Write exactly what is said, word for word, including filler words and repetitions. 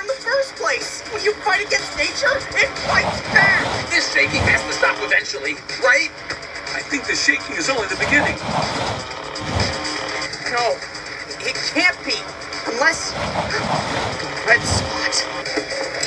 in the first place. When you fight against nature, it fights back. This shaking has to stop eventually, right? I think the shaking is only the beginning. No, it can't be. Unless... the red spot.